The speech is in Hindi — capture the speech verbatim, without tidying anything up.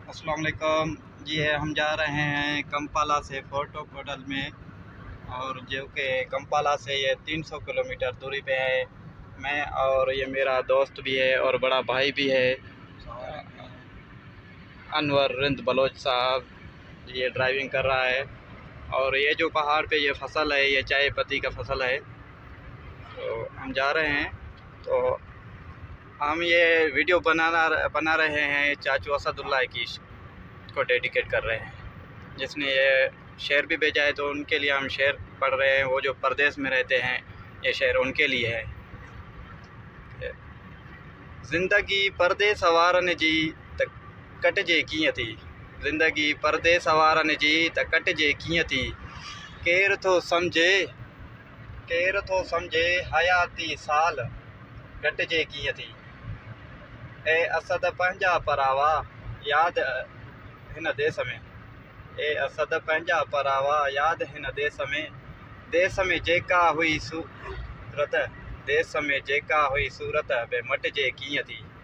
अस्सलाम वालेकुम जी। है हम जा रहे हैं कंपाला से फोर्ट होटल में, और जो कि कंपाला से ये तीन सौ किलोमीटर दूरी पे है। मैं और ये मेरा दोस्त भी है और बड़ा भाई भी है, अनवर रिंद बलोच साहब, ये ड्राइविंग कर रहा है। और ये जो पहाड़ पे ये फसल है, ये चाय पत्ती का फसल है। तो हम जा रहे हैं, तो हम ये वीडियो बनाना बना रहे हैं चाचू असदुल्ला की को डेडिकेट कर रहे हैं, जिसने ये शेर भी भेजा है, तो उनके लिए हम शेर पढ़ रहे हैं। वो जो परदेश में रहते हैं, ये शेर उनके लिए है। ज़िंदगी परदेस वारन जी त कटजे कीअं थी, ज़िंदगी परदेस वारन जी त कटजे कीअं थी। केर थो सम्झे केर थो सम्झे हयाती साल घटिजे कीअं थी। ए असद पंहिंजा परावा याद हिन देश में, ए असद पंहिंजा परावा याद हिन देश में। देश में जेका हुई सूरत, देश में जेका हुई सूरत बे मटिजे कीअं थी।